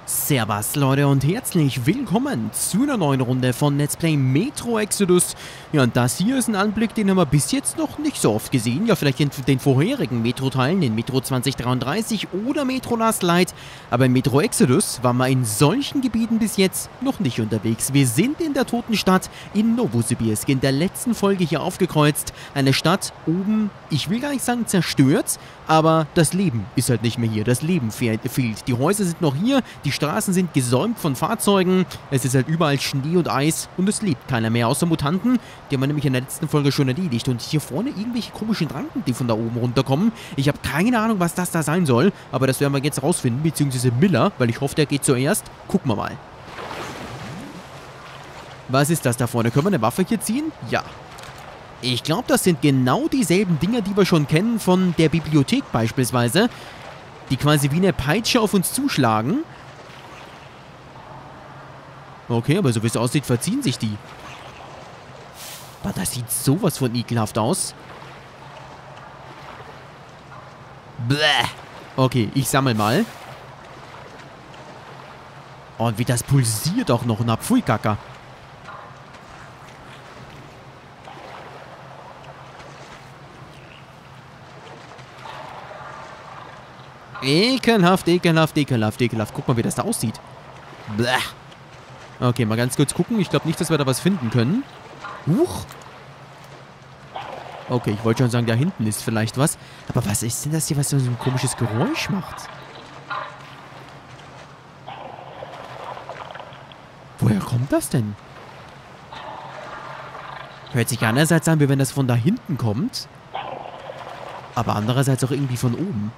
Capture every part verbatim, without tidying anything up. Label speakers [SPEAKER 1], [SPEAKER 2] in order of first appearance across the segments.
[SPEAKER 1] Servus Leute und herzlich willkommen zu einer neuen Runde von Let's Play Metro Exodus. Ja, und das hier ist ein Anblick, den haben wir bis jetzt noch nicht so oft gesehen. Ja, vielleicht in den vorherigen Metro-Teilen, in Metro zwanzig dreiunddreißig oder Metro Last Light. Aber in Metro Exodus waren wir in solchen Gebieten bis jetzt noch nicht unterwegs. Wir sind in der toten Stadt in Novosibirsk, in der letzten Folge hier aufgekreuzt. Eine Stadt oben, ich will gar nicht sagen zerstört, aber das Leben ist halt nicht mehr hier. Das Leben fehlt. Die Häuser sind noch hier, die Straßen sind gesäumt von Fahrzeugen, es ist halt überall Schnee und Eis und es lebt keiner mehr, außer Mutanten. Die haben wir nämlich in der letzten Folge schon erledigt. Und hier vorne irgendwelche komischen Ranken, die von da oben runterkommen. Ich habe keine Ahnung, was das da sein soll, aber das werden wir jetzt rausfinden, beziehungsweise Miller, weil ich hoffe, der geht zuerst. Gucken wir mal. Was ist das da vorne? Können wir eine Waffe hier ziehen? Ja. Ich glaube, das sind genau dieselben Dinger, die wir schon kennen von der Bibliothek beispielsweise, die quasi wie eine Peitsche auf uns zuschlagen. Okay, aber so wie es aussieht, verziehen sich die. Aber das sieht sowas von ekelhaft aus. Bäh. Okay, ich sammle mal. Und wie das pulsiert auch noch. Na, pfui, Kaka. Ekelhaft, ekelhaft, ekelhaft, ekelhaft. Guck mal, wie das da aussieht. Bäh. Okay, mal ganz kurz gucken. Ich glaube nicht, dass wir da was finden können. Huch. Okay, ich wollte schon sagen, da hinten ist vielleicht was. Aber was ist denn das hier, was so ein komisches Geräusch macht? Woher kommt das denn? Hört sich einerseits an, wie wenn das von da hinten kommt. Aber andererseits auch irgendwie von oben.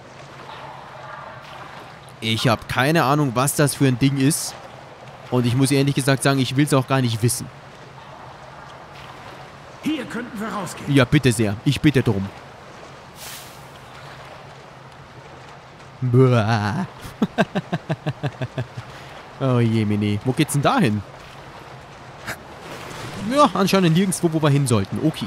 [SPEAKER 1] Ich habe keine Ahnung, was das für ein Ding ist. Und ich muss ehrlich gesagt sagen, ich will es auch gar nicht wissen.
[SPEAKER 2] Hier könnten wir rausgehen.
[SPEAKER 1] Ja, bitte sehr. Ich bitte drum. Buah. Oh je, Mene. Wo geht's denn da hin? Ja, anscheinend nirgendwo, wo wir hin sollten. Okay.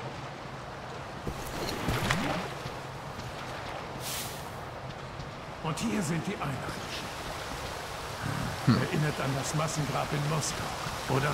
[SPEAKER 2] Und hier sind die Einheimischen. Hm. Erinnert an das Massengrab in Moskau, oder?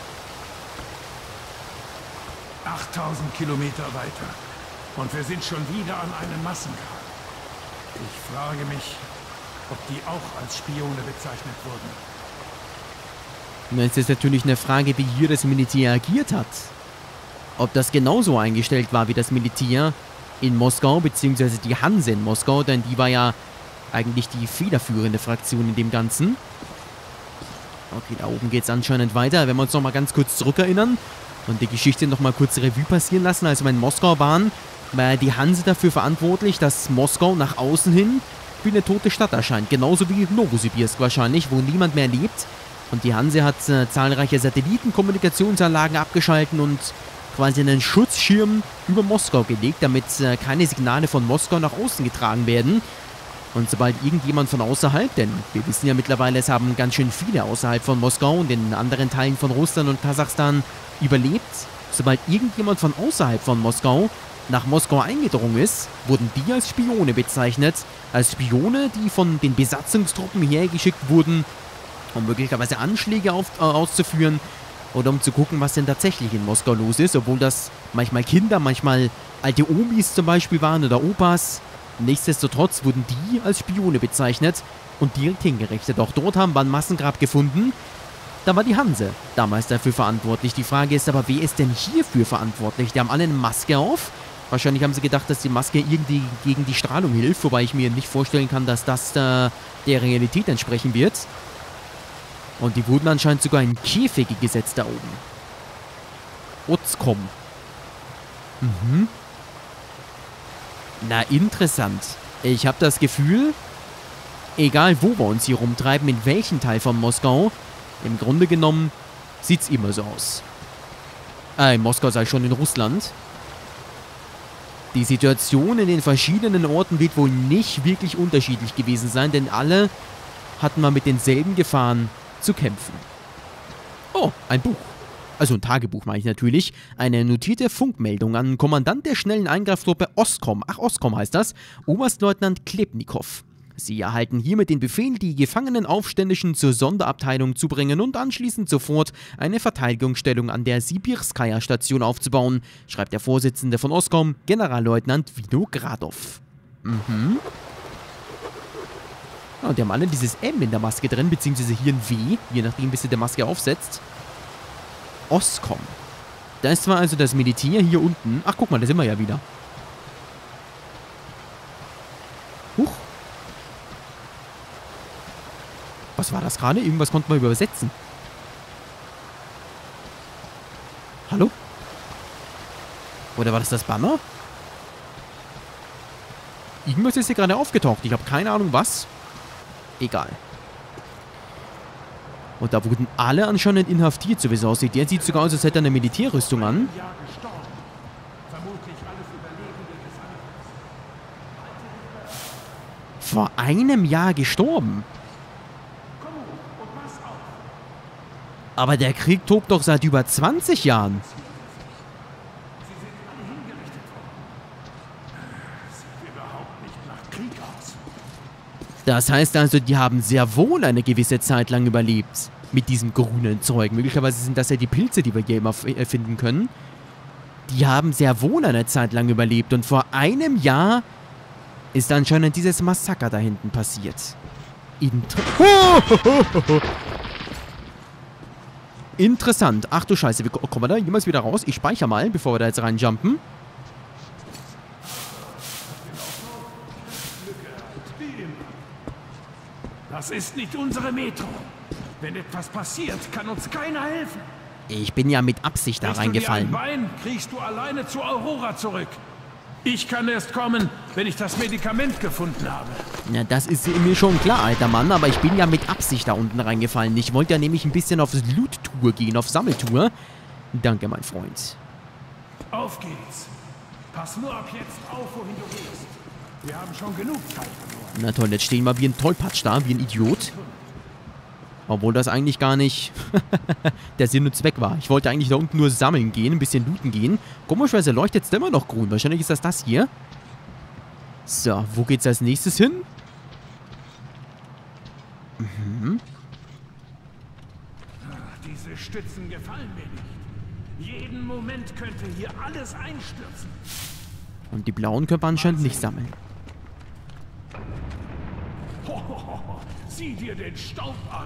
[SPEAKER 2] achttausend Kilometer weiter. Und wir sind schon wieder an einem Massengrab. Ich frage mich, ob die auch als Spione bezeichnet wurden.
[SPEAKER 1] Jetzt ist natürlich eine Frage, wie hier das Militär agiert hat. Ob das genauso eingestellt war wie das Militär in Moskau, beziehungsweise die Hanse in Moskau, denn die war ja eigentlich die federführende Fraktion in dem Ganzen. Okay, da oben geht es anscheinend weiter. Wenn wir uns noch mal ganz kurz zurückerinnern und die Geschichte noch mal kurz Revue passieren lassen. Als wir in Moskau waren, war die Hanse dafür verantwortlich, dass Moskau nach außen hin wie eine tote Stadt erscheint. Genauso wie Novosibirsk wahrscheinlich, wo niemand mehr lebt. Und die Hanse hat äh, zahlreiche Satellitenkommunikationsanlagen abgeschalten und quasi einen Schutzschirm über Moskau gelegt, damit äh, keine Signale von Moskau nach außen getragen werden. Und sobald irgendjemand von außerhalb, denn wir wissen ja mittlerweile, es haben ganz schön viele außerhalb von Moskau und in anderen Teilen von Russland und Kasachstan überlebt, sobald irgendjemand von außerhalb von Moskau nach Moskau eingedrungen ist, wurden die als Spione bezeichnet. Als Spione, die von den Besatzungstruppen hergeschickt wurden, um möglicherweise Anschläge auf, äh, auszuführen oder um zu gucken, was denn tatsächlich in Moskau los ist, obwohl das manchmal Kinder, manchmal alte Omis zum Beispiel waren oder Opas. Nichtsdestotrotz wurden die als Spione bezeichnet und direkt hingerichtet. Auch dort haben wir ein Massengrab gefunden. Da war die Hanse damals dafür verantwortlich. Die Frage ist aber, wer ist denn hierfür verantwortlich? Die haben alle eine Maske auf. Wahrscheinlich haben sie gedacht, dass die Maske irgendwie gegen die Strahlung hilft, wobei ich mir nicht vorstellen kann, dass das äh, der Realität entsprechen wird. Und die wurden anscheinend sogar in Käfige gesetzt da oben. Utzkom. Mhm. Na, interessant. Ich habe das Gefühl, egal wo wir uns hier rumtreiben, in welchem Teil von Moskau, im Grunde genommen sieht's immer so aus. Äh, in Moskau sei schon in Russland. Die Situation in den verschiedenen Orten wird wohl nicht wirklich unterschiedlich gewesen sein, denn alle hatten wir mit denselben Gefahren zu kämpfen. Oh, ein Buch. Also ein Tagebuch meine ich natürlich. Eine notierte Funkmeldung an Kommandant der schnellen Eingreiftruppe Ostkom. Ach, Ostkom heißt das. Oberstleutnant Klebnikow. Sie erhalten hiermit den Befehl, die gefangenen Aufständischen zur Sonderabteilung zu bringen und anschließend sofort eine Verteidigungsstellung an der Sibirskaya-Station aufzubauen, schreibt der Vorsitzende von Oscom, Generalleutnant Vinogradov. Mhm. Ja, und die haben alle dieses M in der Maske drin, beziehungsweise hier ein W, je nachdem, wie sie die Maske aufsetzt. Oscom. Das war also das Militär hier unten. Ach, guck mal, da sind wir ja wieder. Huch. Was war das gerade? Irgendwas konnten wir übersetzen. Hallo? Oder war das das Banner? Irgendwas ist hier gerade aufgetaucht. Ich habe keine Ahnung was. Egal. Und da wurden alle anscheinend inhaftiert, so wie es aussieht. Der sieht sogar aus, als hätte er eine Militärrüstung an. Vor einem Jahr gestorben. Aber der Krieg tobt doch seit über zwanzig Jahren. Das heißt also, die haben sehr wohl eine gewisse Zeit lang überlebt. Mit diesem grünen Zeug. Möglicherweise sind das ja die Pilze, die wir hier immer finden können. Die haben sehr wohl eine Zeit lang überlebt. Und vor einem Jahr ist anscheinend dieses Massaker da hinten passiert. Inter oh! Interessant. Ach du Scheiße, wie kommen wir da jemals wieder raus? Ich speichere mal, bevor wir da jetzt reinjumpen.
[SPEAKER 2] Das ist nicht unsere Metro. Wenn etwas passiert, kann uns keiner helfen.
[SPEAKER 1] Ich bin ja mit Absicht da reingefallen.
[SPEAKER 2] Du dir ein Bein, kriegst du alleine zu Aurora zurück. Ich kann erst kommen, wenn ich das Medikament gefunden habe.
[SPEAKER 1] Ja, das ist mir schon klar, alter Mann, aber ich bin ja mit Absicht da unten reingefallen. Ich wollte ja nämlich ein bisschen auf Loot-Tour gehen, auf Sammeltour. Danke, mein Freund.
[SPEAKER 2] Auf geht's. Pass nur ab jetzt auf, wohin du gehst. Wir haben schon genug Zeit verloren.
[SPEAKER 1] Na toll, jetzt stehen wir wie ein Tollpatsch da, wie ein Idiot. Obwohl das eigentlich gar nicht der Sinn und Zweck war. Ich wollte eigentlich da unten nur sammeln gehen, ein bisschen looten gehen. Komischerweise leuchtet es immer noch grün. Wahrscheinlich ist das das hier. So, wo geht's als nächstes hin? Mhm.
[SPEAKER 2] Diese Stützen gefallen mir nicht. Jeden Moment könnte hier alles einstürzen.
[SPEAKER 1] Und die blauen können wir anscheinend nicht sammeln.
[SPEAKER 2] Ho, ho, ho. Sieh dir den Staub an.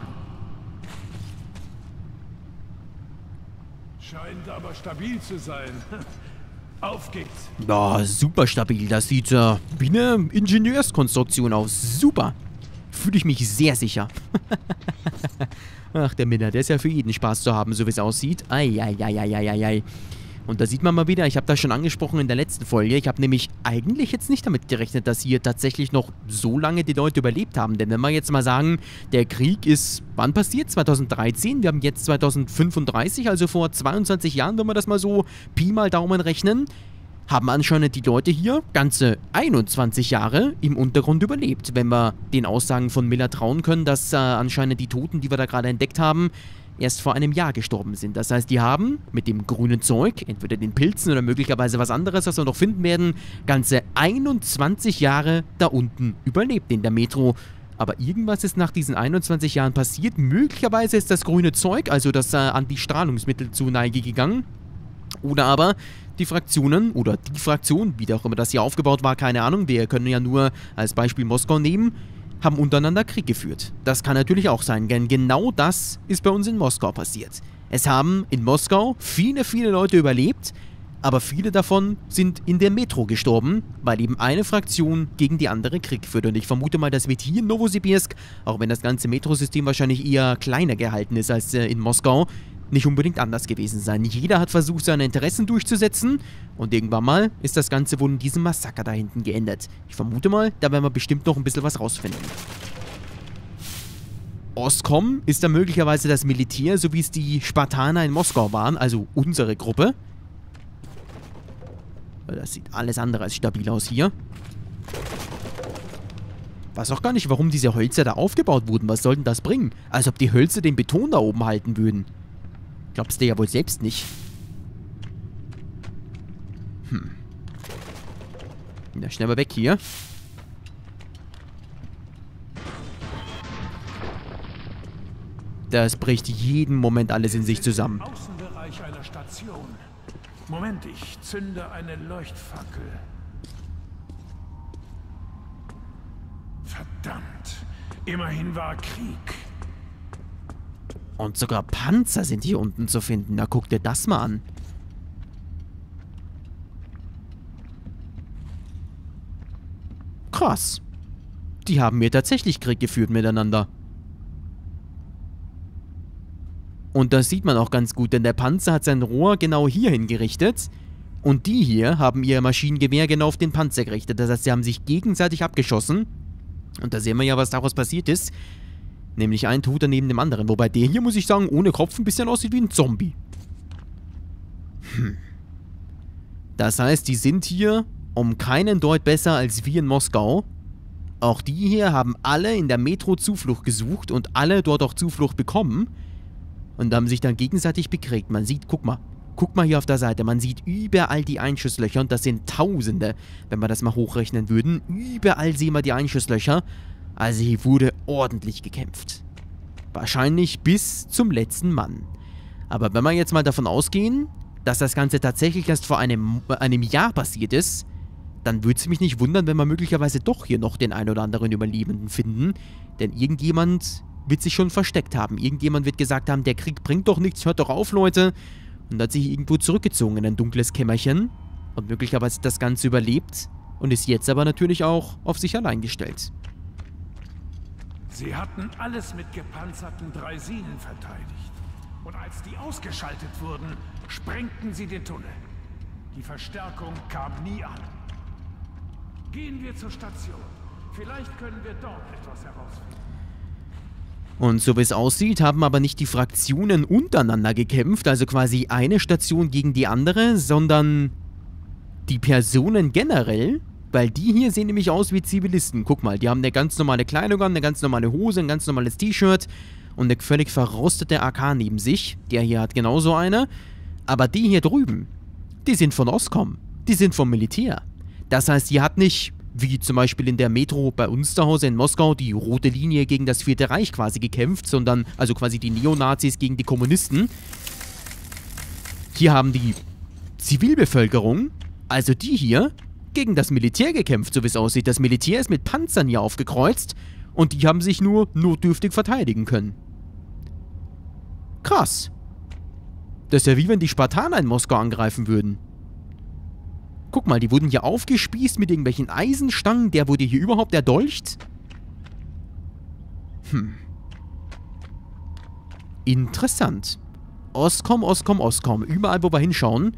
[SPEAKER 2] Scheint aber stabil zu sein. Auf geht's.
[SPEAKER 1] Ja, super stabil. Das sieht äh, wie eine Ingenieurskonstruktion aus. Super. Fühle ich mich sehr sicher. Ach, der Minna, der ist ja für jeden Spaß zu haben, so wie es aussieht. Eieieiei. Und da sieht man mal wieder, ich habe das schon angesprochen in der letzten Folge, ich habe nämlich eigentlich jetzt nicht damit gerechnet, dass hier tatsächlich noch so lange die Leute überlebt haben. Denn wenn wir jetzt mal sagen, der Krieg ist, wann passiert? zweitausenddreizehn, wir haben jetzt zweitausendfünfunddreißig, also vor zweiundzwanzig Jahren, wenn wir das mal so Pi mal Daumen rechnen, haben anscheinend die Leute hier ganze einundzwanzig Jahre im Untergrund überlebt. Wenn wir den Aussagen von Miller trauen können, dass äh, anscheinend die Toten, die wir da gerade entdeckt haben, erst vor einem Jahr gestorben sind. Das heißt, die haben mit dem grünen Zeug, entweder den Pilzen oder möglicherweise was anderes, was wir noch finden werden, ganze einundzwanzig Jahre da unten überlebt in der Metro. Aber irgendwas ist nach diesen einundzwanzig Jahren passiert. Möglicherweise ist das grüne Zeug, also das äh, Anti-Strahlungsmittel, zu Neige gegangen. Oder aber die Fraktionen oder die Fraktion, wie auch immer das hier aufgebaut war, keine Ahnung, wir können ja nur als Beispiel Moskau nehmen, haben untereinander Krieg geführt. Das kann natürlich auch sein, denn genau das ist bei uns in Moskau passiert. Es haben in Moskau viele, viele Leute überlebt, aber viele davon sind in der Metro gestorben, weil eben eine Fraktion gegen die andere Krieg führt. Und ich vermute mal, das wird hier in Novosibirsk, auch wenn das ganze Metrosystem wahrscheinlich eher kleiner gehalten ist als äh, in Moskau, nicht unbedingt anders gewesen sein. Jeder hat versucht, seine Interessen durchzusetzen und irgendwann mal ist das Ganze wohl in diesem Massaker da hinten geendet. Ich vermute mal, da werden wir bestimmt noch ein bisschen was rausfinden. Oscom ist da möglicherweise das Militär, so wie es die Spartaner in Moskau waren, also unsere Gruppe. Das sieht alles andere als stabil aus hier. Weiß auch gar nicht, warum diese Hölzer da aufgebaut wurden. Was sollten das bringen? Als ob die Hölzer den Beton da oben halten würden. Glaubst du ja wohl selbst nicht. Hm. Na, schnell mal weg hier. Das bricht jeden Moment alles in sich zusammen.
[SPEAKER 2] Außenbereich einer Station. Moment, ich zünde eine Leuchtfackel. Verdammt. Immerhin war Krieg.
[SPEAKER 1] Und sogar Panzer sind hier unten zu finden. Na, guck dir das mal an. Krass. Die haben hier tatsächlich Krieg geführt miteinander. Und das sieht man auch ganz gut, denn der Panzer hat sein Rohr genau hier hingerichtet. Und die hier haben ihr Maschinengewehr genau auf den Panzer gerichtet. Das heißt, sie haben sich gegenseitig abgeschossen. Und da sehen wir ja, was daraus passiert ist. Nämlich ein Toter neben dem anderen. Wobei der hier, muss ich sagen, ohne Kopf ein bisschen aussieht wie ein Zombie. Hm. Das heißt, die sind hier um keinen Deut besser als wir in Moskau. Auch die hier haben alle in der Metro Zuflucht gesucht und alle dort auch Zuflucht bekommen. Und haben sich dann gegenseitig bekriegt. Man sieht, guck mal, guck mal hier auf der Seite, man sieht überall die Einschusslöcher und das sind Tausende, wenn wir das mal hochrechnen würden. Überall sehen wir die Einschusslöcher. Also hier wurde ordentlich gekämpft. Wahrscheinlich bis zum letzten Mann. Aber wenn wir jetzt mal davon ausgehen, dass das Ganze tatsächlich erst vor einem, einem Jahr passiert ist, dann würde es mich nicht wundern, wenn wir möglicherweise doch hier noch den ein oder anderen Überlebenden finden. Denn irgendjemand wird sich schon versteckt haben. Irgendjemand wird gesagt haben, der Krieg bringt doch nichts, hört doch auf, Leute. Und hat sich irgendwo zurückgezogen in ein dunkles Kämmerchen und möglicherweise das Ganze überlebt und ist jetzt aber natürlich auch auf sich allein gestellt.
[SPEAKER 2] Sie hatten alles mit gepanzerten Draisinen verteidigt. Und als die ausgeschaltet wurden, sprengten sie den Tunnel. Die Verstärkung kam nie an. Gehen wir zur Station. Vielleicht können wir dort etwas herausfinden.
[SPEAKER 1] Und so wie es aussieht, haben aber nicht die Fraktionen untereinander gekämpft, also quasi eine Station gegen die andere, sondern die Personen generell, weil die hier sehen nämlich aus wie Zivilisten. Guck mal, die haben eine ganz normale Kleidung an, eine ganz normale Hose, ein ganz normales T-Shirt und eine völlig verrostete A K neben sich. Der hier hat genauso eine. Aber die hier drüben, die sind von Oscom, die sind vom Militär. Das heißt, die hat nicht, wie zum Beispiel in der Metro bei uns zu Hause in Moskau, die rote Linie gegen das Vierte Reich quasi gekämpft, sondern, also quasi die Neonazis gegen die Kommunisten. Hier haben die Zivilbevölkerung, also die hier, gegen das Militär gekämpft, so wie es aussieht. Das Militär ist mit Panzern hier aufgekreuzt und die haben sich nur notdürftig verteidigen können. Krass. Das ist ja wie wenn die Spartaner in Moskau angreifen würden. Guck mal, die wurden hier aufgespießt mit irgendwelchen Eisenstangen. Der wurde hier überhaupt erdolcht. Hm. Interessant. Oscom, Oscom, Oscom. Überall, wo wir hinschauen.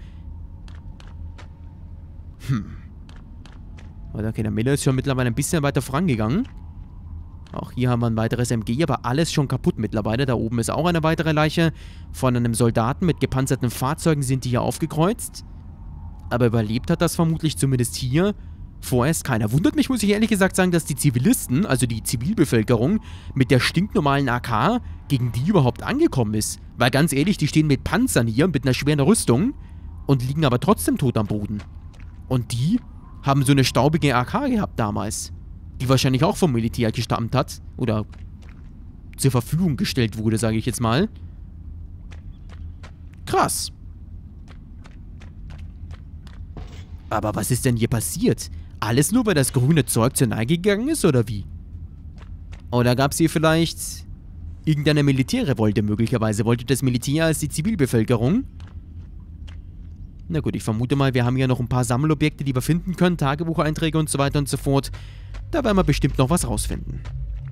[SPEAKER 1] Hm. Okay, der Miller ist schon mittlerweile ein bisschen weiter vorangegangen. Auch hier haben wir ein weiteres M G, aber alles schon kaputt mittlerweile. Da oben ist auch eine weitere Leiche von einem Soldaten mit gepanzerten Fahrzeugen, sind die hier aufgekreuzt. Aber überlebt hat das vermutlich zumindest hier vorerst keiner. Wundert mich, muss ich ehrlich gesagt sagen, dass die Zivilisten, also die Zivilbevölkerung, mit der stinknormalen A K gegen die überhaupt angekommen ist. Weil ganz ehrlich, die stehen mit Panzern hier, mit einer schweren Rüstung und liegen aber trotzdem tot am Boden. Und die haben so eine staubige A K gehabt damals, die wahrscheinlich auch vom Militär gestammt hat oder zur Verfügung gestellt wurde, sage ich jetzt mal. Krass. Aber was ist denn hier passiert? Alles nur, weil das grüne Zeug zur Neige gegangen ist, oder wie? Oder gab es hier vielleicht irgendeine Militärrevolte möglicherweise? Wollte das Militär als die Zivilbevölkerung? Na gut, ich vermute mal, wir haben ja noch ein paar Sammelobjekte, die wir finden können, Tagebucheinträge und so weiter und so fort. Da werden wir bestimmt noch was rausfinden.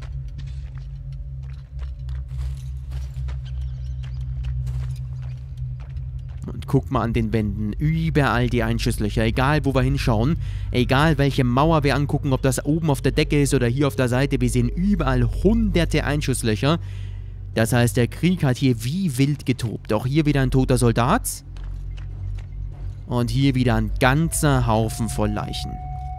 [SPEAKER 1] Und guck mal an den Wänden, überall die Einschusslöcher, egal wo wir hinschauen, egal welche Mauer wir angucken, ob das oben auf der Decke ist oder hier auf der Seite, wir sehen überall hunderte Einschusslöcher. Das heißt, der Krieg hat hier wie wild getobt. Auch hier wieder ein toter Soldat. Und hier wieder ein ganzer Haufen voll Leichen.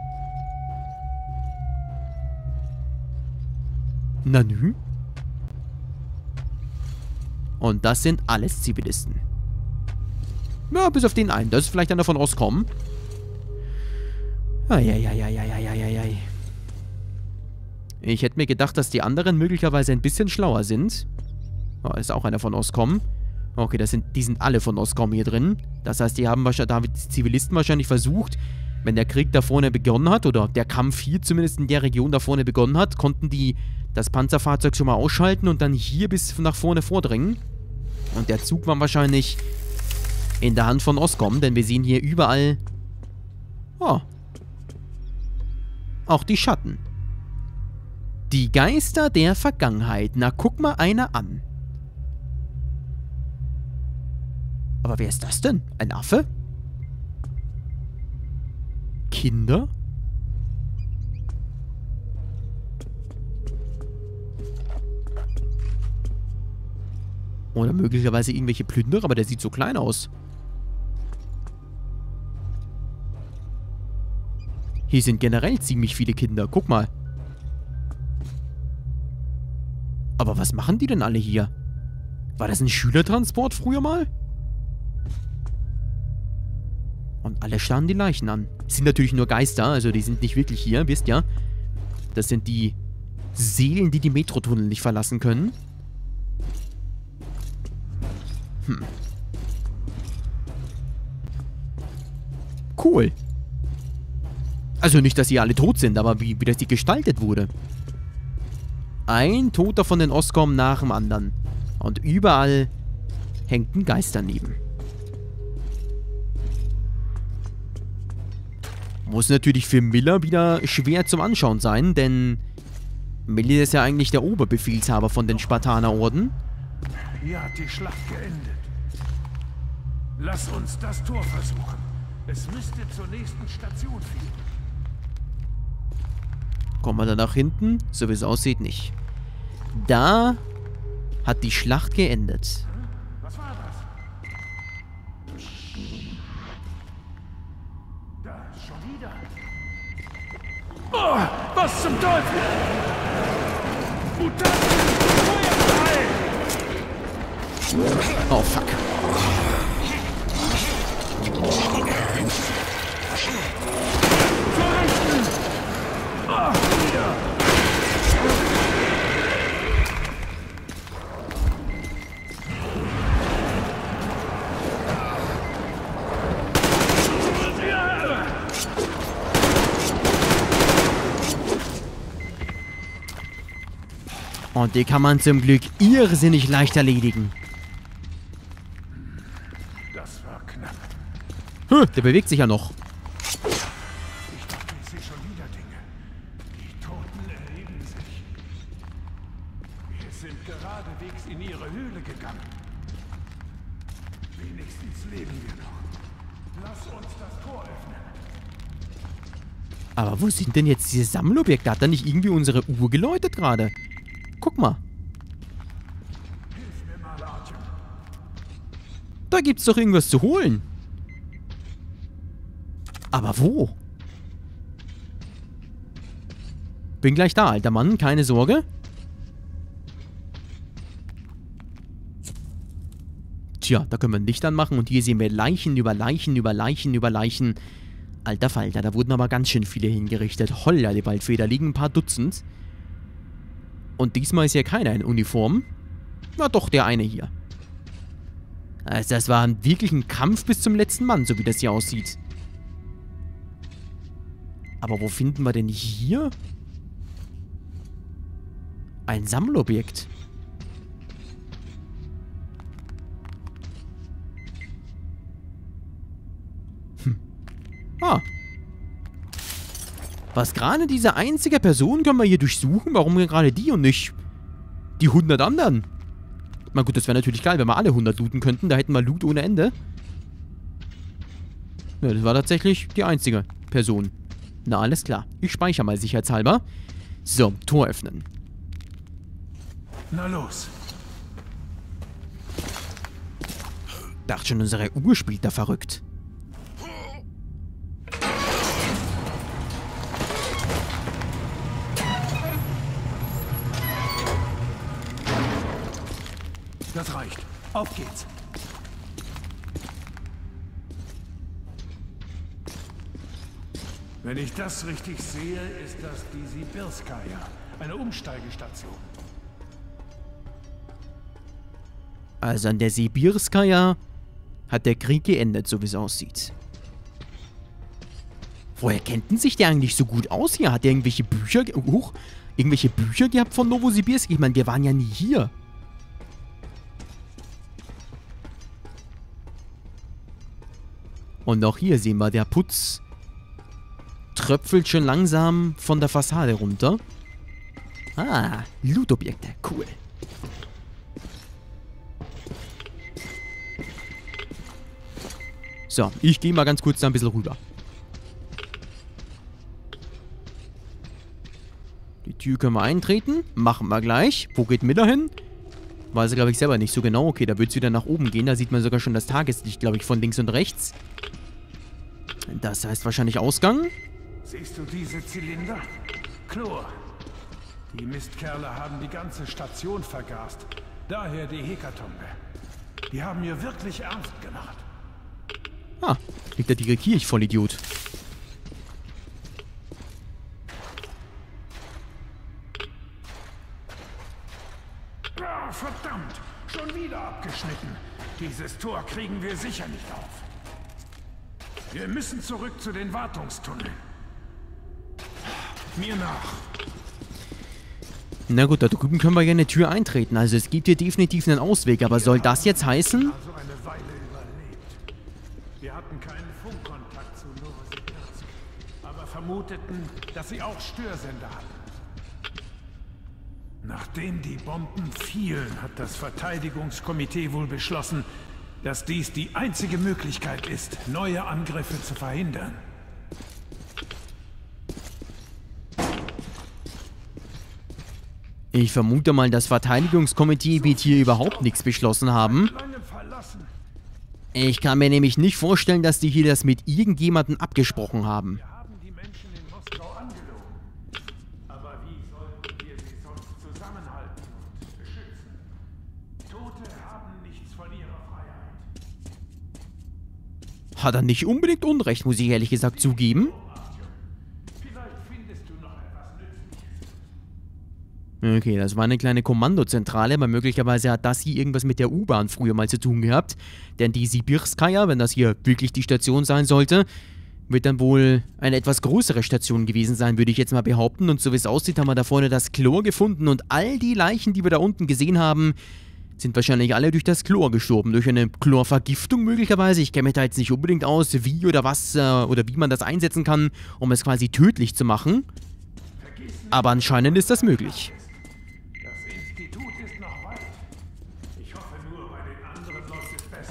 [SPEAKER 1] Na nü? Und das sind alles Zivilisten. Ja, bis auf den einen. Das ist vielleicht einer von Oscom. Eieieiei. Ich hätte mir gedacht, dass die anderen möglicherweise ein bisschen schlauer sind. Oh, ist auch einer von Oscom. Okay, das sind, die sind alle von Oscom hier drin. Das heißt, die haben wahrscheinlich, da haben die Zivilisten wahrscheinlich versucht, wenn der Krieg da vorne begonnen hat, oder der Kampf hier zumindest in der Region da vorne begonnen hat, konnten die das Panzerfahrzeug schon mal ausschalten und dann hier bis nach vorne vordringen. Und der Zug war wahrscheinlich in der Hand von Oscom, denn wir sehen hier überall... Oh. Auch die Schatten. Die Geister der Vergangenheit. Na, guck mal einer an. Aber wer ist das denn? Ein Affe? Kinder? Oder möglicherweise irgendwelche Plünderer, aber der sieht so klein aus. Hier sind generell ziemlich viele Kinder. Guck mal. Aber was machen die denn alle hier? War das ein Schülertransport früher mal? Und alle starren die Leichen an. Es sind natürlich nur Geister, also die sind nicht wirklich hier, wisst ihr. Das sind die Seelen, die die Metrotunnel nicht verlassen können. Hm. Cool. Also nicht, dass sie alle tot sind, aber wie, wie das die gestaltet wurde. Ein Toter von den Oscom nach dem anderen. Und überall hängt ein Geist daneben. Muss natürlich für Miller wieder schwer zum Anschauen sein, denn Miller ist ja eigentlich der Oberbefehlshaber von den Spartanerorden.
[SPEAKER 2] Hier hat die Schlacht geendet. Lass uns das Tor versuchen. Es müsste zur nächsten Station führen.
[SPEAKER 1] Kommen wir da nach hinten? So wie es aussieht, nicht. Da hat die Schlacht geendet.
[SPEAKER 2] Was war das? Da, schon wieder. Oh, was zum Teufel? Mutanten! Feuer frei!
[SPEAKER 1] Oh, fuck.
[SPEAKER 2] Ah, wieder!
[SPEAKER 1] Und die kann man zum Glück irrsinnig leicht erledigen.
[SPEAKER 2] Das war knapp.
[SPEAKER 1] Huh, der bewegt sich ja noch.
[SPEAKER 2] Ich dachte, ich sehe schon wieder Dinge. Die Toten erheben sich. Wir sind geradewegs in ihre Höhle gegangen. Wenigstens leben wir noch. Lass uns das Tor öffnen.
[SPEAKER 1] Aber wo sind denn jetzt diese Sammelobjekte? Hat da nicht irgendwie unsere Uhr geläutet gerade? Guck mal.
[SPEAKER 2] Hilf mir mal, Artyom.
[SPEAKER 1] Da gibt's doch irgendwas zu holen. Aber wo? Bin gleich da, alter Mann. Keine Sorge. Tja, da können wir ein Licht anmachen. Und hier sehen wir Leichen über Leichen über Leichen über Leichen. Alter Falter, da wurden aber ganz schön viele hingerichtet. Holla, die Waldfeder, liegen ein paar Dutzend. Und diesmal ist ja keiner in Uniform. Na doch, der eine hier. Also das war wirklich ein Kampf bis zum letzten Mann, so wie das hier aussieht. Aber wo finden wir denn hier ein Sammelobjekt? Hm. Ah. Was gerade diese einzige Person können wir hier durchsuchen? Warum gerade die und nicht die hundert anderen? Na gut, das wäre natürlich geil, wenn wir alle hundert looten könnten. Da hätten wir Loot ohne Ende. Ja, das war tatsächlich die einzige Person. Na, alles klar. Ich speichere mal sicherheitshalber. So, Tor öffnen.
[SPEAKER 2] Na los.
[SPEAKER 1] Dachte schon, unsere Uhr spielt da verrückt.
[SPEAKER 2] Das reicht. Auf geht's. Wenn ich das richtig sehe, ist das die Sibirskaya, eine Umsteigestation.
[SPEAKER 1] Also an der Sibirskaja hat der Krieg geendet, so wie es aussieht. Woher kennt denn sich der eigentlich so gut aus hier? Hat der irgendwelche Bücher, uh, irgendwelche Bücher gehabt von Novosibirsk? Ich meine, wir waren ja nie hier. Und auch hier sehen wir, der Putz tröpfelt schon langsam von der Fassade runter. Ah, Lootobjekte, cool. So, ich gehe mal ganz kurz da ein bisschen rüber. Die Tür können wir eintreten. Machen wir gleich. Wo geht Miller hin? Weiß er, glaube ich, selber nicht so genau. Okay, da wird es wieder nach oben gehen. Da sieht man sogar schon das Tageslicht, glaube ich, von links und rechts. Das heißt wahrscheinlich Ausgang.
[SPEAKER 2] Siehst du diese Zylinder? Chlor. Die Mistkerle haben die ganze Station vergast. Daher die Hekatombe. Die haben mir wirklich ernst gemacht.
[SPEAKER 1] Ah, liegt da die Kirche, Vollidiot.
[SPEAKER 2] Ah, verdammt! Schon wieder abgeschnitten. Dieses Tor kriegen wir sicher nicht auf. Wir müssen zurück zu den Wartungstunneln. Mir nach.
[SPEAKER 1] Na gut, da drüben können wir ja eine Tür eintreten. Also es gibt hier definitiv einen Ausweg. Aber soll das jetzt heißen?
[SPEAKER 2] Also eine Weile überlebt. Wir hatten keinen Funkkontakt zu Novosibirsk, aber vermuteten, dass sie auch Störsender hatten. Nachdem die Bomben fielen, hat das Verteidigungskomitee wohl beschlossen, dass dies die einzige Möglichkeit ist, neue Angriffe zu verhindern.
[SPEAKER 1] Ich vermute mal, das Verteidigungskomitee wird hier überhaupt nichts beschlossen haben. Ich kann mir nämlich nicht vorstellen, dass die hier das mit irgendjemandem abgesprochen haben.
[SPEAKER 2] Wir haben die Menschen in Moskau angelogen. Aber wie sollten wir sie sonst zusammenhalten und beschützen? Tote haben nichts von ihrer Freiheit.
[SPEAKER 1] Hat er nicht unbedingt Unrecht, muss ich ehrlich gesagt zugeben.
[SPEAKER 2] Vielleicht findest du noch etwas Nützliches.
[SPEAKER 1] Okay, das war eine kleine Kommandozentrale, aber möglicherweise hat das hier irgendwas mit der U-Bahn früher mal zu tun gehabt. Denn die Sibirskaja, wenn das hier wirklich die Station sein sollte, wird dann wohl eine etwas größere Station gewesen sein, würde ich jetzt mal behaupten. Und so wie es aussieht, haben wir da vorne das Chlor gefunden und all die Leichen, die wir da unten gesehen haben, sind wahrscheinlich alle durch das Chlor gestorben. Durch eine Chlorvergiftung möglicherweise. Ich kenne mich da jetzt nicht unbedingt aus, wie oder was äh, oder wie man das einsetzen kann, um es quasi tödlich zu machen. Aber anscheinend ist das möglich.
[SPEAKER 2] Das Institut ist noch weit. Ich hoffe nur, bei den anderen läuft es besser.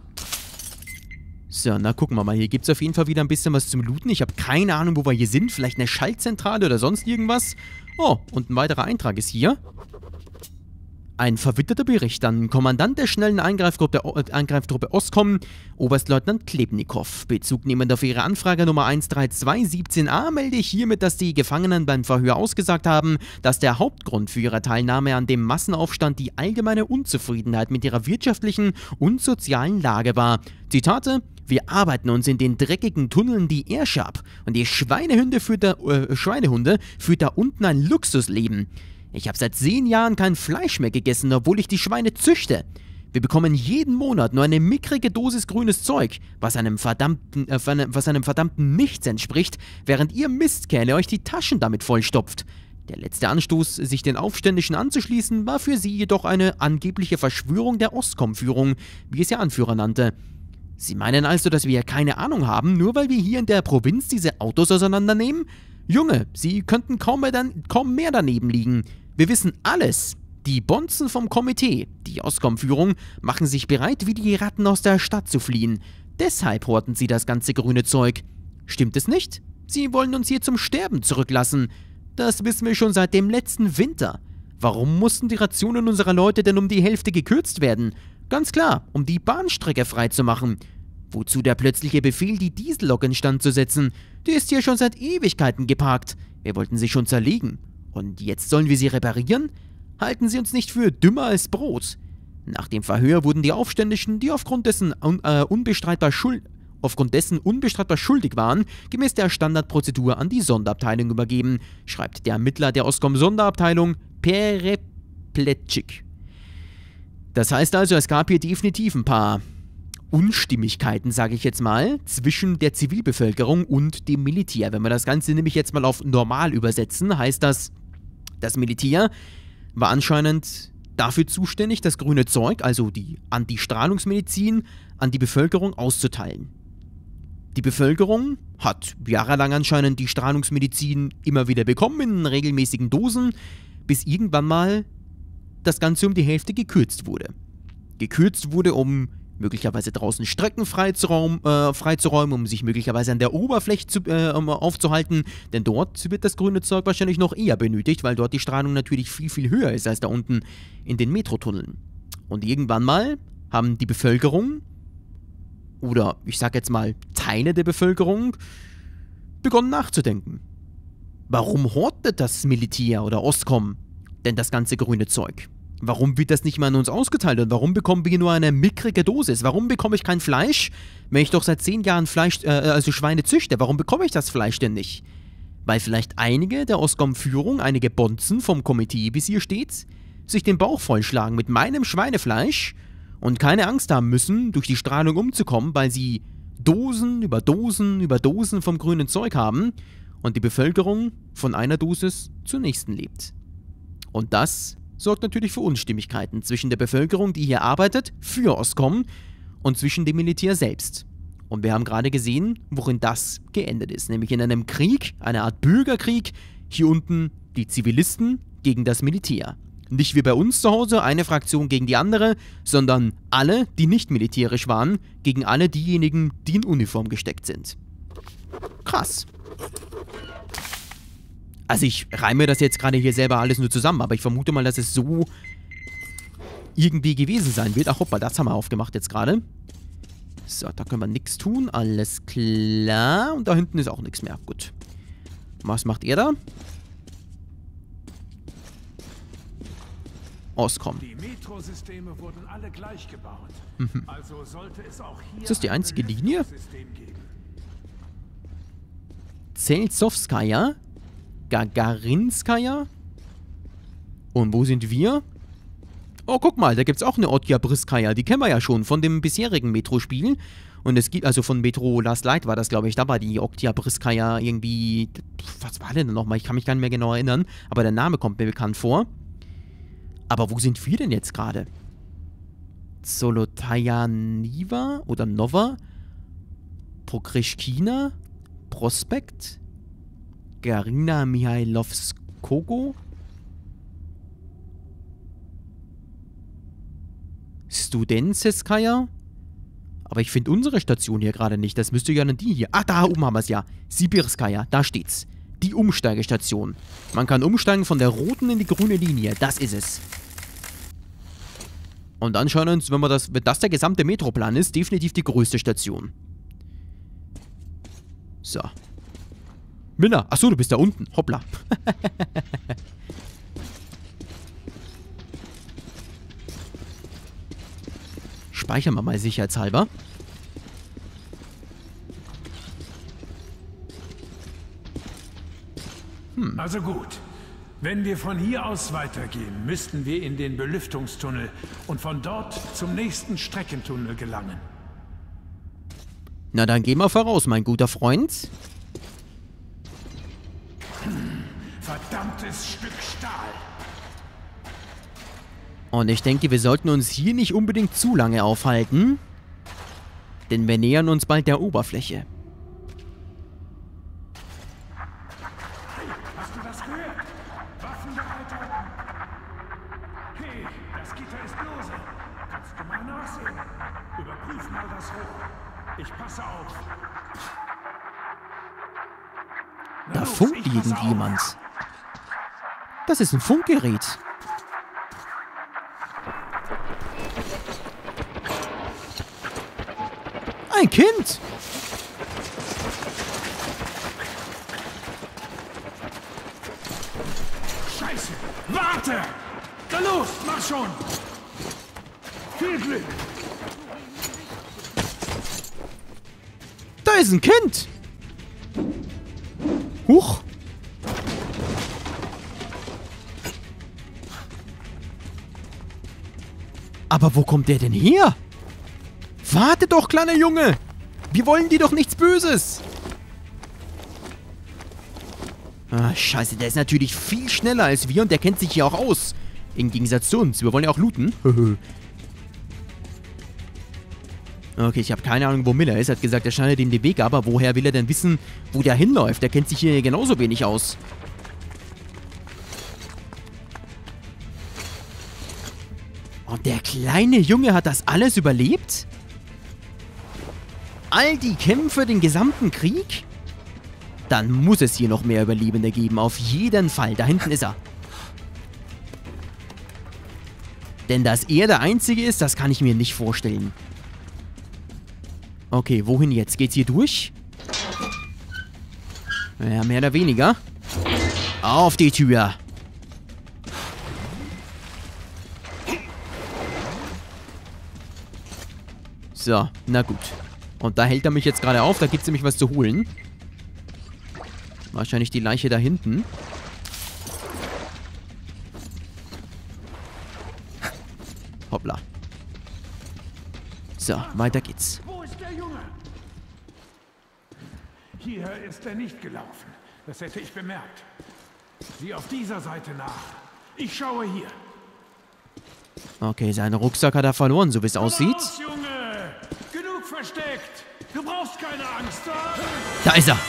[SPEAKER 1] So, na gucken wir mal. Hier gibt es auf jeden Fall wieder ein bisschen was zum Looten. Ich habe keine Ahnung, wo wir hier sind. Vielleicht eine Schaltzentrale oder sonst irgendwas. Oh, und ein weiterer Eintrag ist hier. Ein verwitterter Bericht an Kommandant der schnellen Eingreiftruppe, äh, Eingreiftruppe Oscom, Oberstleutnant Klebnikow. Bezugnehmend auf Ihre Anfrage Nummer eins drei zwei eins sieben a melde ich hiermit, dass die Gefangenen beim Verhör ausgesagt haben, dass der Hauptgrund für ihre Teilnahme an dem Massenaufstand die allgemeine Unzufriedenheit mit ihrer wirtschaftlichen und sozialen Lage war. Zitate: Wir arbeiten uns in den dreckigen Tunneln die Ärsche ab und die Schweinehunde führt da, äh, Schweinehunde führt da unten ein Luxusleben. Ich habe seit zehn Jahren kein Fleisch mehr gegessen, obwohl ich die Schweine züchte. Wir bekommen jeden Monat nur eine mickrige Dosis grünes Zeug, was einem verdammten, äh, was einem verdammten Nichts entspricht, während ihr Mistkerle euch die Taschen damit vollstopft. Der letzte Anstoß, sich den Aufständischen anzuschließen, war für sie jedoch eine angebliche Verschwörung der Oscom-Führung, wie es ihr Anführer nannte. Sie meinen also, dass wir keine Ahnung haben, nur weil wir hier in der Provinz diese Autos auseinandernehmen? Junge, Sie könnten kaum mehr, dan- kaum mehr daneben liegen. Wir wissen alles. Die Bonzen vom Komitee, die Oscom-Führung, machen sich bereit, wie die Ratten aus der Stadt zu fliehen. Deshalb horten sie das ganze grüne Zeug. Stimmt es nicht? Sie wollen uns hier zum Sterben zurücklassen. Das wissen wir schon seit dem letzten Winter. Warum mussten die Rationen unserer Leute denn um die Hälfte gekürzt werden? Ganz klar, um die Bahnstrecke freizumachen. Wozu der plötzliche Befehl, die Diesellok instand zu setzen? Die ist hier schon seit Ewigkeiten geparkt. Wir wollten sie schon zerlegen. Und jetzt sollen wir sie reparieren? Halten Sie uns nicht für dümmer als Brot. Nach dem Verhör wurden die Aufständischen, die aufgrund dessen, un, äh, unbestreitbar, schuld, aufgrund dessen unbestreitbar schuldig waren, gemäß der Standardprozedur an die Sonderabteilung übergeben, schreibt der Ermittler der Oscom-Sonderabteilung Perepletschik. Das heißt also, es gab hier definitiv ein paar Unstimmigkeiten, sage ich jetzt mal, zwischen der Zivilbevölkerung und dem Militär. Wenn wir das Ganze nämlich jetzt mal auf normal übersetzen, heißt das, das Militär war anscheinend dafür zuständig, das grüne Zeug, also die Antistrahlungsmedizin, an die Bevölkerung auszuteilen. Die Bevölkerung hat jahrelang anscheinend die Strahlungsmedizin immer wieder bekommen in regelmäßigen Dosen, bis irgendwann mal das Ganze um die Hälfte gekürzt wurde. Gekürzt wurde, um möglicherweise draußen Strecken freizuräumen, äh, freizuräumen, um sich möglicherweise an der Oberfläche zu, äh, aufzuhalten, denn dort wird das grüne Zeug wahrscheinlich noch eher benötigt, weil dort die Strahlung natürlich viel, viel höher ist als da unten in den Metrotunneln. Und irgendwann mal haben die Bevölkerung, oder ich sag jetzt mal Teile der Bevölkerung, begonnen nachzudenken. Warum hortet das Militär oder Ostcom denn das ganze grüne Zeug? Warum wird das nicht mal an uns ausgeteilt und warum bekommen wir nur eine mickrige Dosis? Warum bekomme ich kein Fleisch, wenn ich doch seit zehn Jahren Fleisch, äh, also Schweine züchte? Warum bekomme ich das Fleisch denn nicht? Weil vielleicht einige der Ostcom-Führung, einige Bonzen vom Komitee, wie es hier steht, sich den Bauch vollschlagen mit meinem Schweinefleisch und keine Angst haben müssen, durch die Strahlung umzukommen, weil sie Dosen über Dosen über Dosen vom grünen Zeug haben und die Bevölkerung von einer Dosis zur nächsten lebt. Und das sorgt natürlich für Unstimmigkeiten zwischen der Bevölkerung, die hier arbeitet, für Ostcom, und zwischen dem Militär selbst. Und wir haben gerade gesehen, worin das geendet ist, nämlich in einem Krieg, einer Art Bürgerkrieg, hier unten die Zivilisten gegen das Militär. Nicht wie bei uns zu Hause, eine Fraktion gegen die andere, sondern alle, die nicht militärisch waren, gegen alle diejenigen, die in Uniform gesteckt sind. Krass. Also ich reime das jetzt gerade hier selber alles nur zusammen, aber ich vermute mal, dass es so irgendwie gewesen sein wird. Ach hoppla, das haben wir aufgemacht jetzt gerade. So, da können wir nichts tun. Alles klar. Und da hinten ist auch nichts mehr. Gut. Was macht ihr da? Ostcom.
[SPEAKER 2] Die Metrosysteme wurden alle gleich gebaut.
[SPEAKER 1] Mhm.
[SPEAKER 2] Also sollte es auch hier
[SPEAKER 1] Ist das die einzige
[SPEAKER 2] ein
[SPEAKER 1] Linie?
[SPEAKER 2] System geben.
[SPEAKER 1] Zeltsowskaja? Gagarinskaja? Und wo sind wir? Oh, guck mal, da gibt's auch eine Oktyabrskaya. Die kennen wir ja schon von dem bisherigen Metro-Spiel. Und es gibt, also von Metro Last Light war das, glaube ich, da war die Oktyabrskaya irgendwie... Was war denn nochmal? Ich kann mich gar nicht mehr genau erinnern. Aber der Name kommt mir bekannt vor. Aber wo sind wir denn jetzt gerade? Zolotaya Niva oder Nova? Pokryshkina? Prospekt? Garina Mihailovskogo? Studentseskaja? Aber ich finde unsere Station hier gerade nicht. Das müsste ja dann die hier. Ach, da oben haben wir es ja. Sibirskaja, da steht's. Die Umsteigestation. Man kann umsteigen von der roten in die grüne Linie. Das ist es. Und anscheinend, wenn, man das, wenn das der gesamte Metroplan ist, definitiv die größte Station. So. Minna, achso, du bist da unten. Hoppla. Speichern wir mal sicherheitshalber. Hm.
[SPEAKER 2] Also gut. Wenn wir von hier aus weitergehen, müssten wir in den Belüftungstunnel und von dort zum nächsten Streckentunnel gelangen.
[SPEAKER 1] Na, dann geh mal voraus, mein guter Freund.
[SPEAKER 2] Verdammtes Stück Stahl.
[SPEAKER 1] Und ich denke, wir sollten uns hier nicht unbedingt zu lange aufhalten. Denn wir nähern uns bald der Oberfläche.
[SPEAKER 2] Hey, hast du das gehört? Waffen bereit halten. Hey, das Gitter ist lose. Kannst du mal nachsehen? Überprüf mal das Rohr. Ich passe auf. Na
[SPEAKER 1] Da
[SPEAKER 2] los,
[SPEAKER 1] funkt
[SPEAKER 2] ich passe
[SPEAKER 1] irgendjemand.
[SPEAKER 2] auf.
[SPEAKER 1] Das ist ein Funkgerät. Ein Kind!
[SPEAKER 2] Scheiße! Warte! Na los, mach schon! Viel Glück!
[SPEAKER 1] Da ist ein Kind! Huch! Aber wo kommt der denn her? Warte doch, kleiner Junge! Wir wollen dir doch nichts Böses! Ah, scheiße, der ist natürlich viel schneller als wir und der kennt sich hier auch aus. Im Gegensatz zu uns. Wir wollen ja auch looten. Okay, ich habe keine Ahnung, wo Miller ist. Er hat gesagt, er schneidet ihm den Weg ab, aber woher will er denn wissen, wo der hinläuft? Der kennt sich hier genauso wenig aus. Und der kleine Junge hat das alles überlebt? All die Kämpfe, den gesamten Krieg? Dann muss es hier noch mehr Überlebende geben. Auf jeden Fall. Da hinten ist er. Denn dass er der Einzige ist, das kann ich mir nicht vorstellen. Okay, wohin jetzt? Geht's hier durch? Ja, mehr oder weniger. Auf die Tür. So, na gut. Und da hält er mich jetzt gerade auf. Da gibt's nämlich was zu holen. Wahrscheinlich die Leiche da hinten. Hoppla. So, weiter geht's.
[SPEAKER 2] Wo ist der Junge? Hier ist er nicht gelaufen. Das hätte ich bemerkt. Sieh auf dieser Seite nach. Ich schaue hier.
[SPEAKER 1] Okay, seinen Rucksack hat er verloren, so wie es aussieht.
[SPEAKER 2] Los, Junge! Genug versteckt! Du brauchst keine Angst, da!
[SPEAKER 1] Da ist er!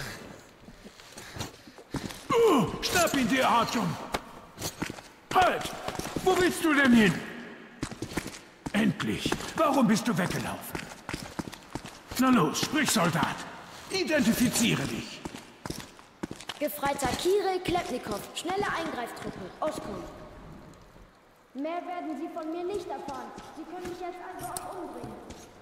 [SPEAKER 2] Uh, schnapp ihn dir, Artyom! Halt! Wo willst du denn hin? Endlich! Warum bist du weggelaufen? Na los, sprich, Soldat! Identifiziere dich!
[SPEAKER 3] Gefreiter Kirill Klepnikow, schnelle Eingreiftruppe, Oskol. Mehr werden Sie von mir nicht erfahren. Sie können mich jetzt also auch umbringen.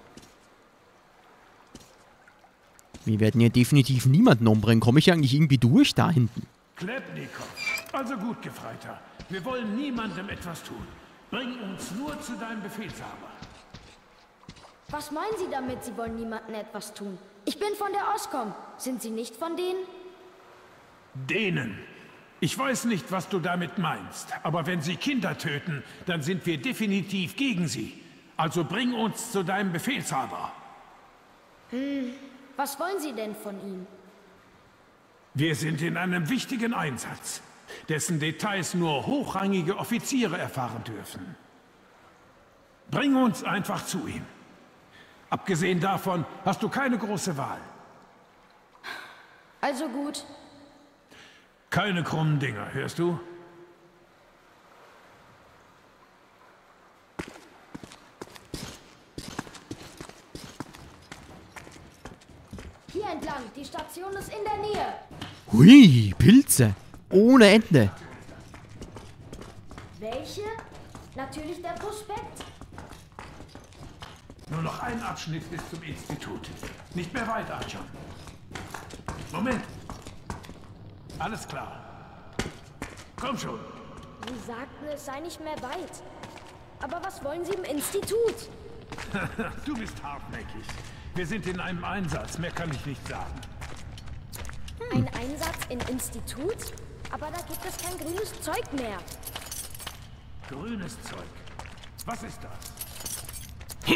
[SPEAKER 1] Wir werden hier definitiv niemanden umbringen. Komme ich eigentlich irgendwie durch da hinten?
[SPEAKER 2] Klepnikow. Also gut, Gefreiter. Wir wollen niemandem etwas tun. Bring uns nur zu deinem Befehlshaber.
[SPEAKER 3] Was meinen Sie damit, Sie wollen niemandem etwas tun? Ich bin von der Oscom. Sind Sie nicht von denen?
[SPEAKER 2] Denen. Ich weiß nicht, was du damit meinst, aber wenn sie Kinder töten, dann sind wir definitiv gegen sie. Also bring uns zu deinem Befehlshaber.
[SPEAKER 3] Hm, was wollen Sie denn von ihm?
[SPEAKER 2] Wir sind in einem wichtigen Einsatz, dessen Details nur hochrangige Offiziere erfahren dürfen. Bring uns einfach zu ihm. Abgesehen davon hast du keine große Wahl.
[SPEAKER 3] Also gut.
[SPEAKER 2] Keine krummen Dinger, hörst du?
[SPEAKER 3] Hier entlang, die Station ist in der Nähe.
[SPEAKER 1] Hui, Pilze. Ohne Ende.
[SPEAKER 3] Welche? Natürlich der Prospekt.
[SPEAKER 2] Nur noch ein Abschnitt bis zum Institut. Nicht mehr weit, Artyom. Moment. Alles klar. Komm schon.
[SPEAKER 3] Sie sagten, es sei nicht mehr weit. Aber was wollen Sie im Institut?
[SPEAKER 2] Du bist hartnäckig. Wir sind in einem Einsatz, mehr kann ich nicht sagen.
[SPEAKER 3] Ein Einsatz im Institut? Aber da gibt es kein grünes Zeug mehr.
[SPEAKER 2] Grünes Zeug. Was ist das?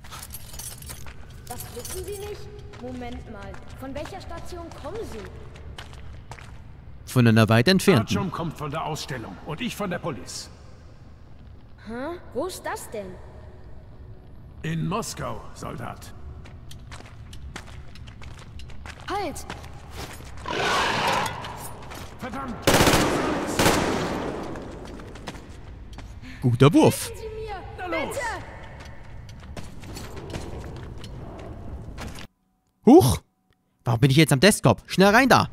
[SPEAKER 3] Das wissen Sie nicht? Moment mal. Von welcher Station kommen Sie?
[SPEAKER 1] Von einer weit entfernten.
[SPEAKER 2] Artyom kommt von der Ausstellung und ich von der Police.
[SPEAKER 3] Hä? Wo ist das denn?
[SPEAKER 2] In Moskau, Soldat.
[SPEAKER 3] Halt!
[SPEAKER 2] Verdammt!
[SPEAKER 1] Guter Wurf.
[SPEAKER 3] Sie mir!
[SPEAKER 2] Na los!
[SPEAKER 3] Bitte!
[SPEAKER 1] Huch. Warum bin ich jetzt am Desktop? Schnell rein da.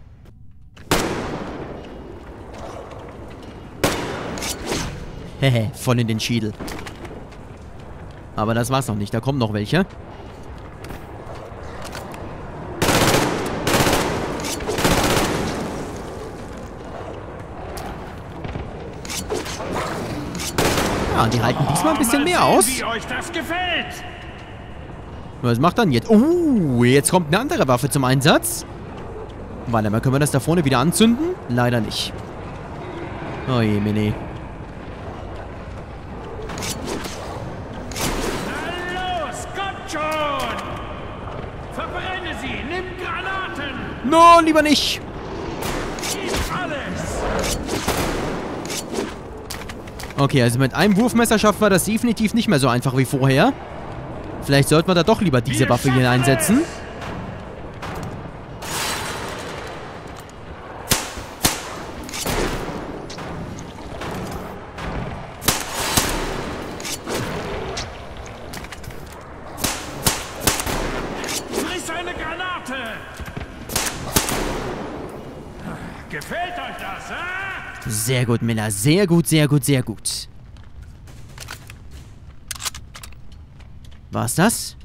[SPEAKER 1] Hehe, voll in den Schädel. Aber das war's noch nicht. Da kommen noch welche. Ja, die halten diesmal ein bisschen mehr aus.
[SPEAKER 2] Wie euch das gefällt!
[SPEAKER 1] Was macht dann jetzt? Oh, jetzt kommt eine andere Waffe zum Einsatz. Warte mal, können wir das da vorne wieder anzünden? Leider nicht. Oh je, Mene.
[SPEAKER 2] Verbrenne sie! Nimm Granaten!
[SPEAKER 1] No, lieber nicht!
[SPEAKER 2] Gib alles!
[SPEAKER 1] Okay, also mit einem Wurfmesser schaffen wir das definitiv nicht mehr so einfach wie vorher. Vielleicht sollten wir da doch lieber diese
[SPEAKER 2] Wir
[SPEAKER 1] Waffe hier
[SPEAKER 2] schaffen
[SPEAKER 1] einsetzen.
[SPEAKER 2] Friss eine Granate! Gefällt euch das, hä?
[SPEAKER 1] Sehr gut, Miller. Sehr gut, sehr gut, sehr gut. War's das?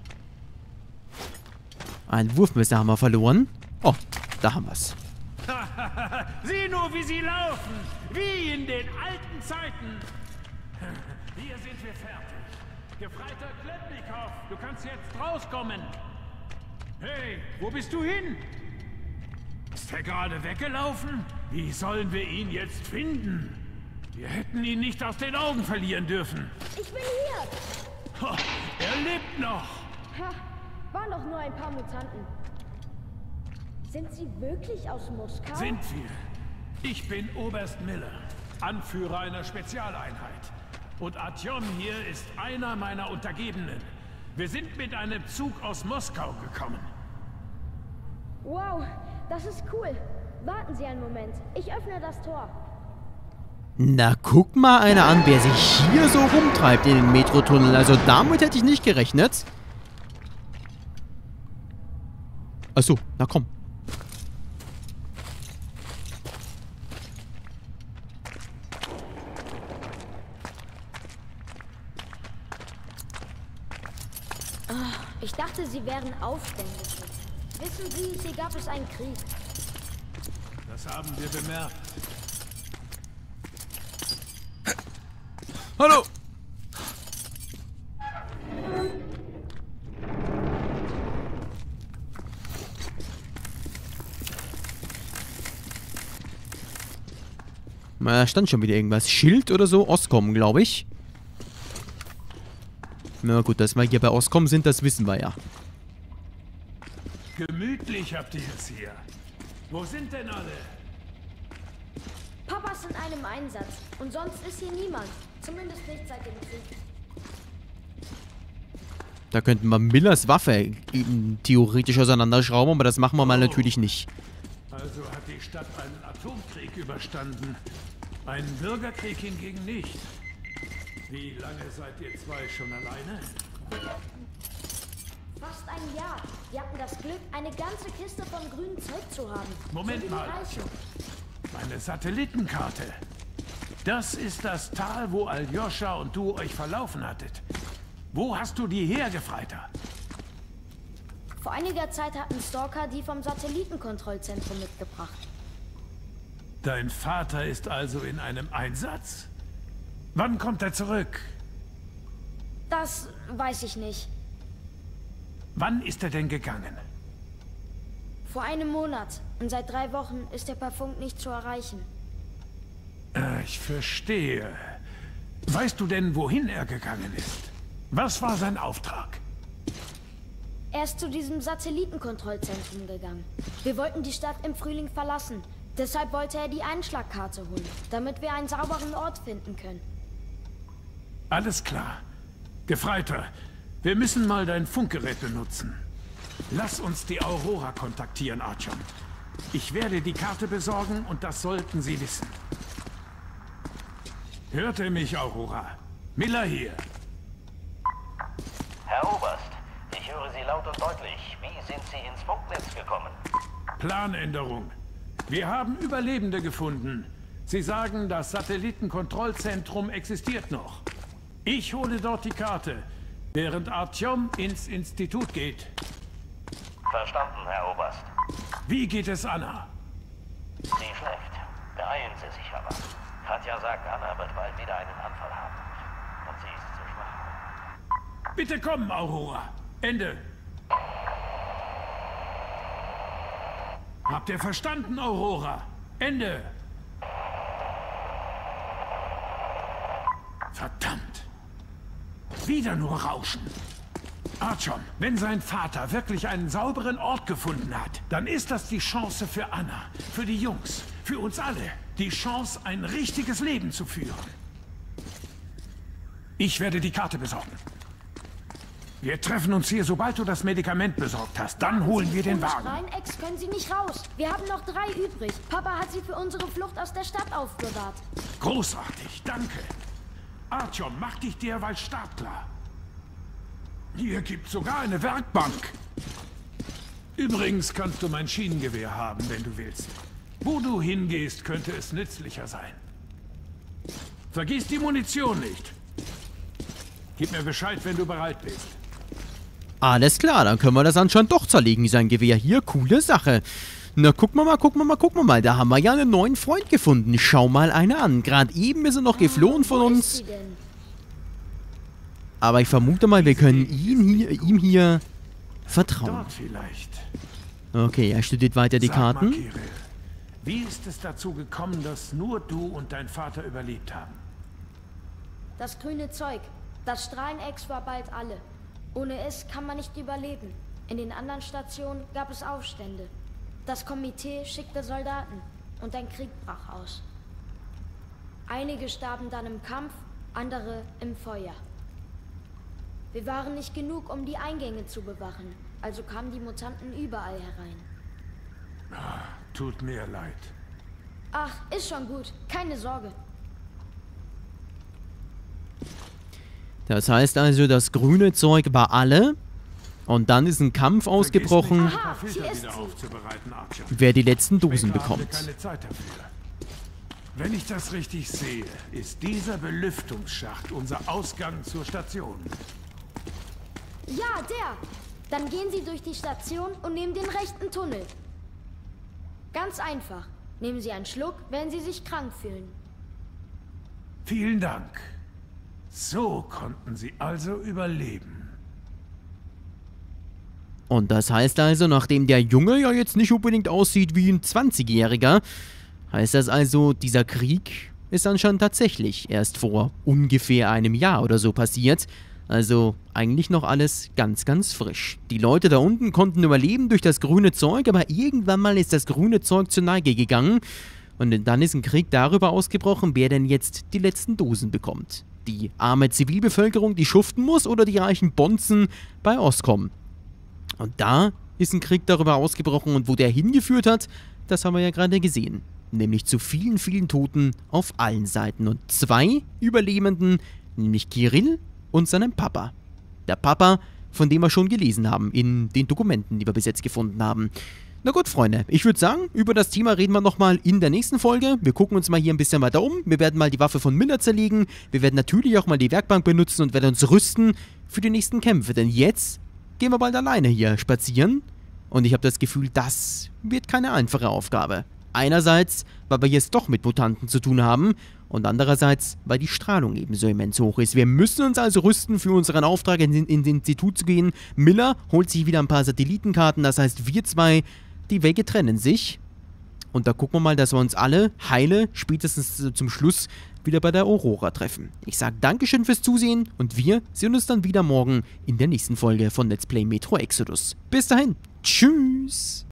[SPEAKER 1] Ein Wurfmesser haben wir verloren. Oh, da haben wir's.
[SPEAKER 2] Sieh nur, wie sie laufen! Wie in den alten Zeiten! Hier sind wir fertig. Gefreiter Klepnikow, du kannst jetzt rauskommen. Hey, wo bist du hin? Ist er gerade weggelaufen? Wie sollen wir ihn jetzt finden? Wir hätten ihn nicht aus den Augen verlieren dürfen.
[SPEAKER 3] Ich bin hier!
[SPEAKER 2] Ho, er lebt noch!
[SPEAKER 3] Ha, waren doch nur ein paar Mutanten. Sind sie wirklich aus Moskau?
[SPEAKER 2] Sind wir. Ich bin Oberst Miller, Anführer einer Spezialeinheit. Und Artyom hier ist einer meiner Untergebenen. Wir sind mit einem Zug aus Moskau gekommen.
[SPEAKER 3] Wow, das ist cool. Warten Sie einen Moment. Ich öffne das Tor.
[SPEAKER 1] Na, guck mal einer an, wer sich hier so rumtreibt in den Metrotunnel. Also damit hätte ich nicht gerechnet. Achso, na komm.
[SPEAKER 3] Ich dachte, Sie wären Aufständische. Wissen Sie, hier gab es einen Krieg.
[SPEAKER 2] Das haben wir bemerkt.
[SPEAKER 1] Hallo! Da stand schon wieder irgendwas. Schild oder so? Oscom, glaube ich. Na gut, dass wir hier bei Oscom sind, das wissen wir ja.
[SPEAKER 2] Gemütlich habt ihr es hier. Wo sind denn alle?
[SPEAKER 3] Papa ist in einem Einsatz. Und sonst ist hier niemand. Zumindest nicht seit dem Krieg.
[SPEAKER 1] Da könnten wir Millers Waffe theoretisch auseinanderschrauben, aber das machen wir mal natürlich nicht.
[SPEAKER 2] Also hat die Stadt einen Atomkrieg überstanden. Einen Bürgerkrieg hingegen nicht. Wie lange seid ihr zwei schon alleine?
[SPEAKER 3] Fast ein Jahr. Wir hatten das Glück, eine ganze Kiste von grünem Zeug zu haben.
[SPEAKER 2] Moment
[SPEAKER 3] So wie die
[SPEAKER 2] mal.
[SPEAKER 3] Reichen.
[SPEAKER 2] Eine Satellitenkarte. Das ist das Tal, wo Aljoscha und du euch verlaufen hattet. Wo hast du die her, Gefreiter?
[SPEAKER 3] Vor einiger Zeit hat ein Stalker die vom Satellitenkontrollzentrum mitgebracht.
[SPEAKER 2] Dein Vater ist also in einem Einsatz? Wann kommt er zurück?
[SPEAKER 3] Das weiß ich nicht.
[SPEAKER 2] Wann ist er denn gegangen?
[SPEAKER 3] Vor einem Monat. Und seit drei Wochen ist er per Funk nicht zu erreichen.
[SPEAKER 2] Äh, ich verstehe. Weißt du denn, wohin er gegangen ist? Was war sein Auftrag?
[SPEAKER 3] Er ist zu diesem Satellitenkontrollzentrum gegangen. Wir wollten die Stadt im Frühling verlassen. Deshalb wollte er die Einschlagkarte holen, damit wir einen sauberen Ort finden können.
[SPEAKER 2] Alles klar. Gefreiter, wir müssen mal dein Funkgerät benutzen. Lass uns die Aurora kontaktieren, Artyom. Ich werde die Karte besorgen und das sollten sie wissen. Hört ihr mich, Aurora? Miller hier.
[SPEAKER 4] Herr Oberst, ich höre Sie laut und deutlich. Wie sind Sie ins Funknetz gekommen?
[SPEAKER 2] Planänderung. Wir haben Überlebende gefunden. Sie sagen, das Satellitenkontrollzentrum existiert noch. Ich hole dort die Karte, während Artyom ins Institut geht.
[SPEAKER 4] Verstanden, Herr Oberst.
[SPEAKER 2] Wie geht es Anna?
[SPEAKER 4] Sie schläft. Beeilen Sie sich aber. Katja sagt, Anna wird bald wieder einen Anfall haben. Und sie ist zu schwach.
[SPEAKER 2] Bitte kommen, Aurora. Ende. Habt ihr verstanden, Aurora? Ende. Verdammt. Wieder nur Rauschen. Artyom, wenn sein Vater wirklich einen sauberen Ort gefunden hat, dann ist das die Chance für Anna, für die Jungs, für uns alle. Die Chance, ein richtiges Leben zu führen. Ich werde die Karte besorgen. Wir treffen uns hier, sobald du das Medikament besorgt hast. Dann holen wir den Wagen.
[SPEAKER 3] Schrein-Ex können Sie nicht raus. Wir haben noch drei übrig. Papa hat sie für unsere Flucht aus der Stadt aufbewahrt.
[SPEAKER 2] Großartig, danke. Artyom, mach dich derweil startklar. Hier gibt's sogar eine Werkbank. Übrigens kannst du mein Schienengewehr haben, wenn du willst. Wo du hingehst, könnte es nützlicher sein. Vergiss die Munition nicht. Gib mir Bescheid, wenn du bereit bist.
[SPEAKER 1] Alles klar, dann können wir das anscheinend doch zerlegen, sein Gewehr hier. Coole Sache. Na, gucken wir mal, gucken wir mal, gucken wir mal. Da haben wir ja einen neuen Freund gefunden. Schau mal einer an. Gerade eben ist er noch geflohen von uns. Aber ich vermute mal, wir können ihn hier, ihm hier vertrauen.
[SPEAKER 2] Dort vielleicht.
[SPEAKER 1] Okay, er studiert weiter die
[SPEAKER 2] Sag mal,
[SPEAKER 1] Karten.
[SPEAKER 2] Kirill, wie ist es dazu gekommen, dass nur du und dein Vater überlebt haben?
[SPEAKER 3] Das grüne Zeug. Das Strahlenex war bald alle. Ohne es kann man nicht überleben. In den anderen Stationen gab es Aufstände. Das Komitee schickte Soldaten und ein Krieg brach aus. Einige starben dann im Kampf, andere im Feuer. Wir waren nicht genug, um die Eingänge zu bewachen, also kamen die Mutanten überall herein.
[SPEAKER 2] Ah, tut mir leid.
[SPEAKER 3] Ach, ist schon gut, keine Sorge.
[SPEAKER 1] Das heißt also, das grüne Zeug war alle. Und dann ist ein Kampf ausgebrochen,
[SPEAKER 3] Aha, hier ist sie.
[SPEAKER 1] wer die letzten Dosen
[SPEAKER 2] Später haben wir
[SPEAKER 1] bekommt.
[SPEAKER 2] keine Zeit dafür. Wenn ich das richtig sehe, ist dieser Belüftungsschacht unser Ausgang zur Station.
[SPEAKER 3] Ja, der! Dann gehen Sie durch die Station und nehmen den rechten Tunnel. Ganz einfach. Nehmen Sie einen Schluck, wenn Sie sich krank fühlen.
[SPEAKER 2] Vielen Dank. So konnten sie also überleben.
[SPEAKER 1] Und das heißt also, nachdem der Junge ja jetzt nicht unbedingt aussieht wie ein zwanzigjähriger, heißt das also, dieser Krieg ist anscheinend tatsächlich erst vor ungefähr einem Jahr oder so passiert. Also eigentlich noch alles ganz, ganz frisch. Die Leute da unten konnten überleben durch das grüne Zeug, aber irgendwann mal ist das grüne Zeug zur Neige gegangen. Und dann ist ein Krieg darüber ausgebrochen, wer denn jetzt die letzten Dosen bekommt. Die arme Zivilbevölkerung, die schuften muss, oder die reichen Bonzen bei Oscom. Und da ist ein Krieg darüber ausgebrochen, und wo der hingeführt hat, das haben wir ja gerade gesehen. Nämlich zu vielen, vielen Toten auf allen Seiten. Und zwei Überlebenden, nämlich Kirill und seinem Papa. Der Papa, von dem wir schon gelesen haben in den Dokumenten, die wir bis jetzt gefunden haben. Na gut, Freunde, ich würde sagen, über das Thema reden wir nochmal in der nächsten Folge. Wir gucken uns mal hier ein bisschen weiter um. Wir werden mal die Waffe von Miller zerlegen. Wir werden natürlich auch mal die Werkbank benutzen und werden uns rüsten für die nächsten Kämpfe. Denn jetzt gehen wir bald alleine hier spazieren. Und ich habe das Gefühl, das wird keine einfache Aufgabe. Einerseits, weil wir jetzt doch mit Mutanten zu tun haben. Und andererseits, weil die Strahlung ebenso immens hoch ist. Wir müssen uns also rüsten, für unseren Auftrag in, in, ins Institut zu gehen. Miller holt sich wieder ein paar Satellitenkarten. Das heißt, wir zwei, die Wege trennen sich. Und da gucken wir mal, dass wir uns alle heile, spätestens zum Schluss, wieder bei der Aurora treffen. Ich sage Dankeschön fürs Zusehen und wir sehen uns dann wieder morgen in der nächsten Folge von Let's Play Metro Exodus. Bis dahin, tschüss!